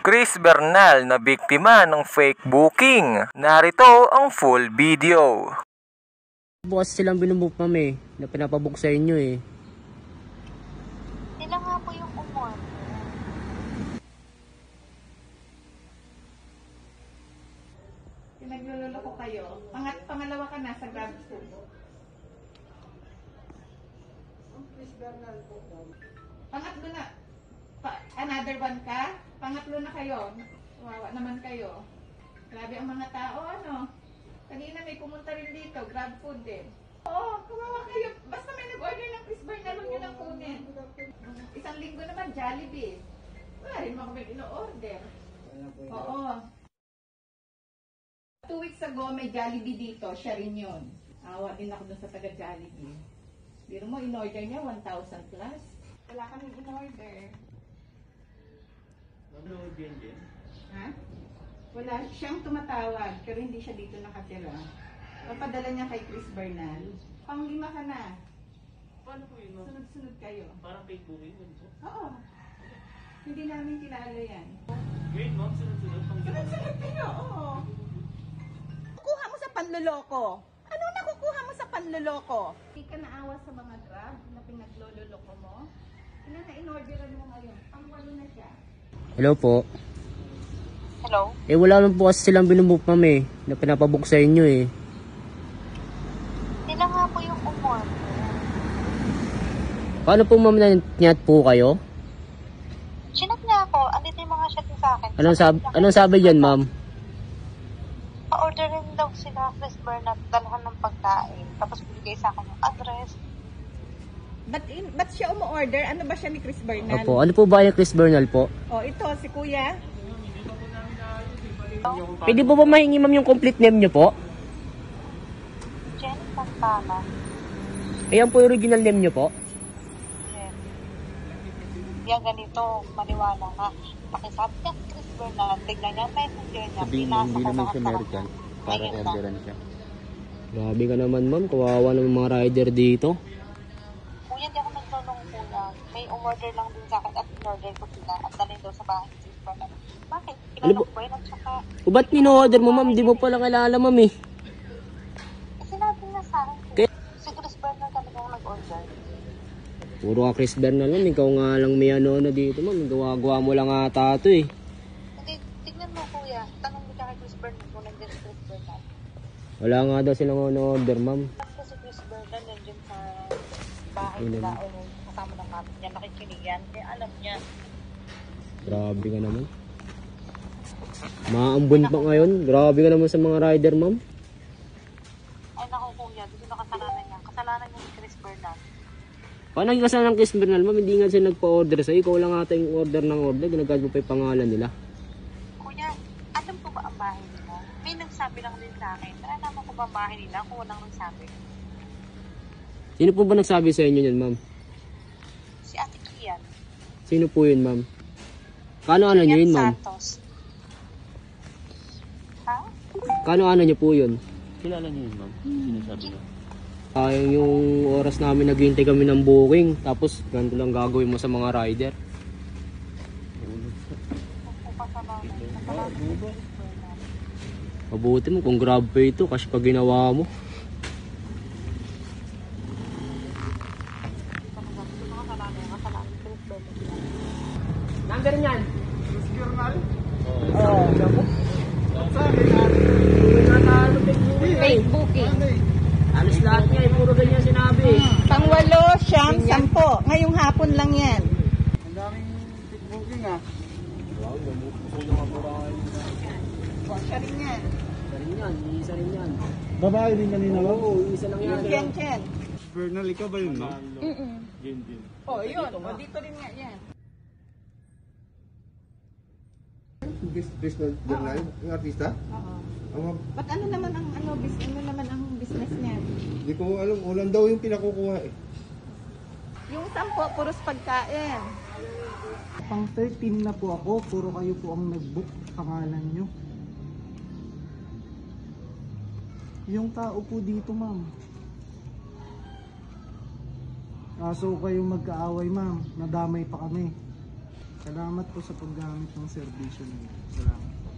Chris Bernal na biktima ng fake booking. Narito ang full video. Bukas silang binubook kami na pinapabook sa inyo eh. Sila nga po yung umor. Pinaglulolo ko kayo. Pangalawa ka na sa grab food. Pangatlo na. Another one ka? Pangatlo na kayo. Wawa naman kayo. Grabe ang mga tao, ano? Kanina may pumunta rin dito, grab food din. Oo, kawawa kayo. Basta may nag-order ng Chris Bernal, huwag nyo lang kunin. Isang linggo naman, Jollibee. Wala rin mga may ino-order. Oo. 2 weeks ago, may Jollibee dito. Siya rin yun. Awa din ako dun sa taga-Jollibee. Biro mo, in-order niya 1,000 plus. Wala kaming in-order. Ha? Wala. Siyang tumatawag, pero hindi siya dito nakatira. Papadala niya kay Chris Bernal. Pang-5 ka na. Paano po yun, ma'am? Sunod-sunod kayo. Parang fake booking yun po. Oo. Hindi namin kilala yan. Wait, ma'am, sunod-sunod. Sunod-sunod kayo, oo. Kukuha mo sa panloloko. Ano nakukuha mo sa panloloko? Hindi ka naawa sa mga grab na pinaglololoko mo? Ilan na in-orderan mo ngayon? Pang-8 na siya. Hello po. Hello? Wala naman po kasi silang binubook kami na pinapabook sa inyo eh. Sila nga po yung umor. Paano po ma'am nanyat po kayo? Chinat niya ako. Andito yung mga chat sa akin. Anong sabi dyan ma'am? Pa-order rin daw sila Chris Bernal, dalhan ng pagkain. Tapos bigay sa akin yung address. Ba't siya umu-order? Ano ba siya ni Chris Bernal? Opo, ano po ba yung Chris Bernal po? Oh, ito, si Kuya. Pwede po ba mahingi ma'am yung complete name nyo po? Jen Santana. Ayan po yung original name nyo po. Jen. Yan ganito, maniwala ka. Pakisabi niya Chris Bernal, tignan niya, messenger niya. Sabihin mo, hindi naman siya American. Para Ayun orderan siya. Grabe ka naman ma'am, kawawa naman mga rider dito. Kuya, di ako nagtulong kuya. May umorder lang din sa akin at in-order ko sila at dalhin daw sa bahay ni Chris Bernal. Bakit? Ano Kinalok ba yun at saka... O ba't in-order mo ma'am? Di mo pala kilala ma'am eh. Sinabi na sa akin. Okay. Si Chris Bernal talagang nag-order. Puro ka Chris Bernal ma'am, ikaw nga lang may ano na dito ma'am. Gawa-gawa mo lang ata ito eh. Hindi, tignan mo kuya. Tanong mo kay Chris Bernal kung nandiyan si Chris Bernal. Wala nga daw silang order ma'am. Kasi si Chris Bernal nandiyan sa bahay nila o kasama ng kapit niya. Nakikinig yan. Kaya alam niya. Grabe ka naman. Maambun pa ngayon. Grabe ka naman sa mga rider ma'am. Ay naku kuya, dito na kasalanan niya. Kasalanan niya ni Chris Bernal. Paano yung kasalanan ng Chris Bernal ma'am? Hindi nga siya nagpa-order sa'yo. Ikaw lang ata yung order ng order. Ginagad mo pa yung pangalan nila. Kuya, alam ko ba ang bahay nila? May nagsabi lang din sa akin. Nalaman ko ba ang bahay nila kung walang nagsabi? Sino po ba nagsabi sa inyo yan ma'am? Si Ate Kian. Sino po yun ma'am? Kano-ano nyo yun ma'am? Santos. Ha? Kano-ano nyo po yun? Kilala niyo yun, ma'am? Sinasabi niyo. Yung oras namin naghihintay kami ng booking. Tapos ganito lang gagawin mo sa mga rider. Kasalanan. Kasalanan ni Chris Bernal. Mabuti mo kung grab pay ito kasi pag ginawa mo. Kasalanan ni Chris Bernal. Number niyan? Fake booking. Alos lahat niya, puro ganyan sinabi. Pang-8, siyam, 10. Ngayong hapon lang yan. Ang daming booking ah. Siya rin yan. Isa rin yan. Babae din kanina ba? Oo, isa lang yan. Chen. Bernal, ikaw ba yun, no? Oh, yun. O, dito rin nga yan. Bernal? Yung artista? Oo. Ang Ba't ano naman ang business niya? Hindi ko alam, ulan daw yung pinakukuha eh. Yung 10, puros pagkain. Pang 13 na po ako, puro kayo po ang nag-book pangalan nyo. Yung tao po dito ma'am. Kaso kayong magkaaway ma'am, nadamay pa kami. Salamat po sa paggamit ng serbisyo niyo. Salamat.